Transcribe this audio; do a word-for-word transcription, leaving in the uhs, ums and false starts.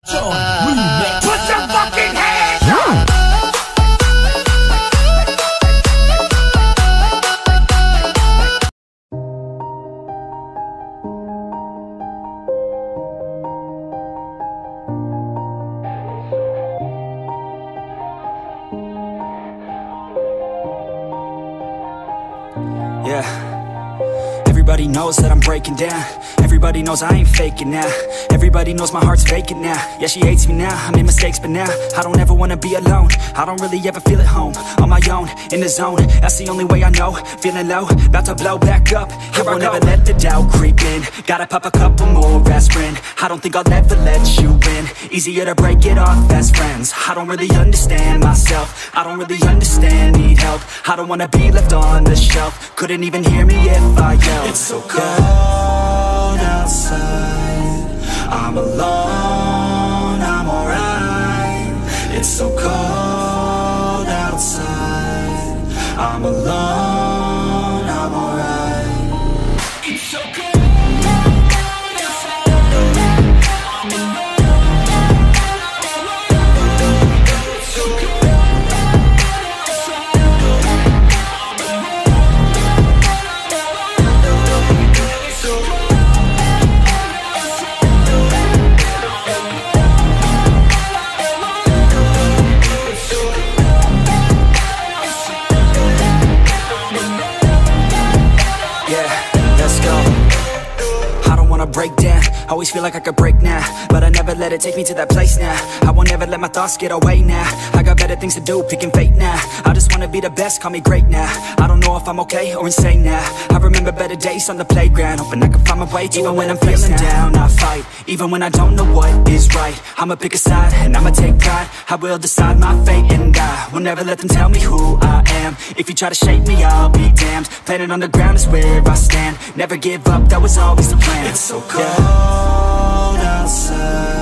Put your fucking hands up! Yeah. Everybody knows that I'm breaking down. Everybody knows I ain't faking now. Everybody knows my heart's faking now. Yeah, she hates me now, I made mistakes but now I don't ever wanna be alone. I don't really ever feel at home. On my own, in the zone, that's the only way I know. Feeling low, about to blow back up. Here I won't ever let the doubt creep in. Gotta pop a couple more aspirin. I don't think I'll ever let you in. Easier to break it off best friends. I don't really understand myself. I don't really understand, need help. I don't wanna be left on the shelf. Couldn't even hear me if I yelled. It's so cold outside, I'm alone, I'm alright. It's so cold outside, I'm alone, I'm alright. It's so cold. Break down, always feel like I could break now, but I never let it take me to that place now. I won't ever let my thoughts get away now. I got better things to do, picking fate now. I just wanna be the best, call me great now. I don't know if I'm okay or insane now. I remember better days on the playground, hoping I can find my way to even when I'm feeling down, I fight, even when I don't know what is right. I'ma pick a side, and I'ma take pride. I will decide my fate, and I will never let them tell me who I am. If you try to shape me, I'll be damned. Planet on the ground is where I stand. Never give up, that was always the plan. It's so cold outside,